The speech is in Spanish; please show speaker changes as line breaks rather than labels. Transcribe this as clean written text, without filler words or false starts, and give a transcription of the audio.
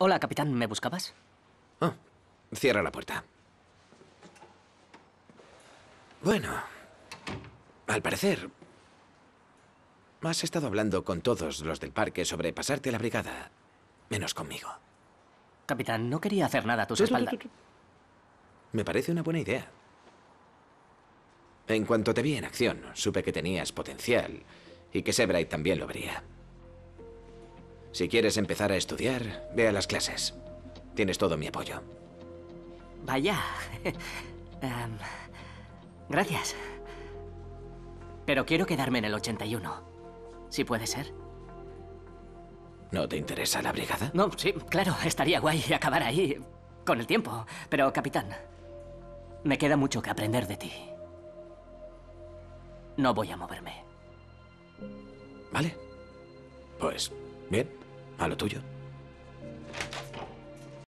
Hola, capitán. ¿Me buscabas?
Oh, cierra la puerta. Bueno, al parecer, has estado hablando con todos los del parque sobre pasarte a la brigada, menos conmigo.
Capitán, no quería hacer nada a tus espaldas.
Me parece una buena idea. En cuanto te vi en acción, supe que tenías potencial y que Sebright también lo vería. Si quieres empezar a estudiar, ve a las clases. Tienes todo mi apoyo.
Vaya. Gracias. Pero quiero quedarme en el 81. Si puede ser.
¿No te interesa la brigada?
No, sí, claro, estaría guay acabar ahí con el tiempo. Pero, capitán, me queda mucho que aprender de ti. No voy a moverme.
Vale. Pues, bien, a lo tuyo.